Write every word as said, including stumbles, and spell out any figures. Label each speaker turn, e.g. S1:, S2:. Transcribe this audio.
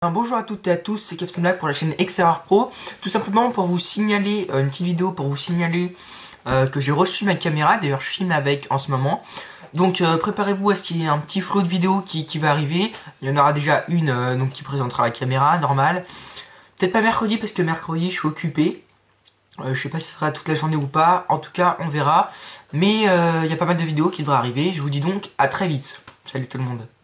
S1: Bonjour à toutes et à tous, c'est Captain Black pour la chaîne Exterior Pro. Tout simplement pour vous signaler, euh, une petite vidéo pour vous signaler euh, que j'ai reçu ma caméra. D'ailleurs je filme avec en ce moment. Donc euh, préparez-vous à ce qu'il y ait un petit flot de vidéos qui, qui va arriver. Il y en aura déjà une euh, donc qui présentera la caméra, normale. Peut-être pas mercredi parce que mercredi je suis occupé. Euh, je sais pas si ce sera toute la journée ou pas. En tout cas on verra. Mais euh, il y a pas mal de vidéos qui devraient arriver. Je vous dis donc à très vite. Salut tout le monde.